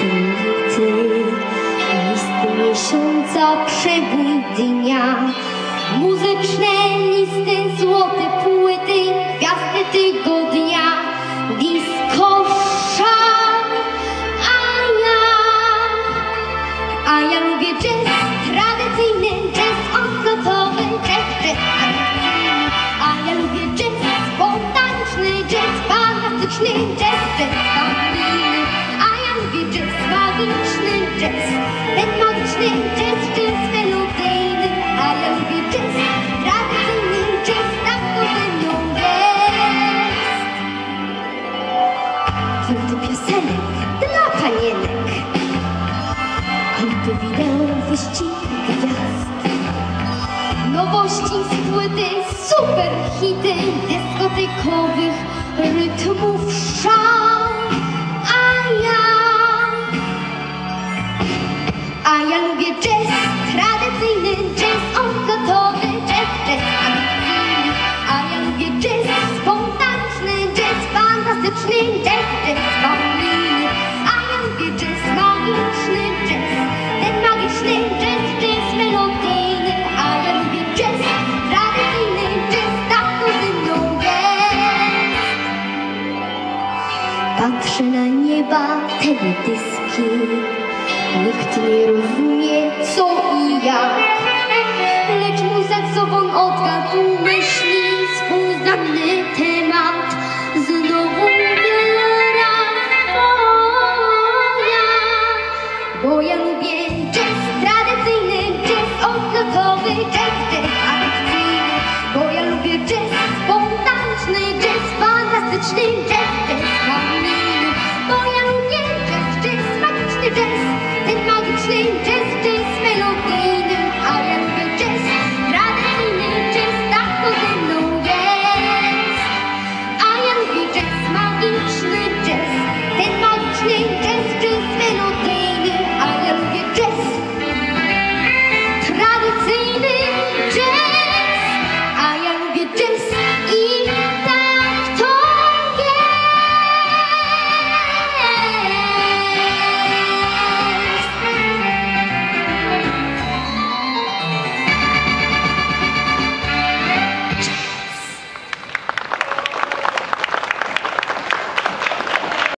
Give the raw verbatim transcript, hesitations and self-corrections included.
Listy, listy miesiąca, przebój dnia, muzyczne listy, złote płyty, gwiazdy tygodnia, disco szał, a ja, a ja lubię jazz tradycyjny, jazz odlotowy, jazz, jazz atrakcyjny, a ja lubię jazz spontaniczny, jazz fantastyczny, jazz, jazz familijny, a ja lubię jazz magiczny, jazz, ten magiczny jazz, jazz melodyjny, a ja lubię jazz tradycyjny, jazz, tak to ze mną jest. Filmy piosenek dla panienek, klipy wideo, wyścig gwiazd, nowości z płyty, super hity dyskotekowych rytmów szał, a ja, a ja lubię jazz tradycyjny, jazz odlotowy, jazz, jazz atrakcyjny, a ja lubię jazz spontaniczny, jazz fantastyczny, jazz, jazz familijny, a ja lubię jazz magiczny, jazz, ten magiczny jazz, jazz melodyjny, a ja lubię jazz tradycyjny, jazz, tak to ze mną jest. Patrzę na nieba teledyski, nikt nie rozumie co i jak, lecz mój saksofon od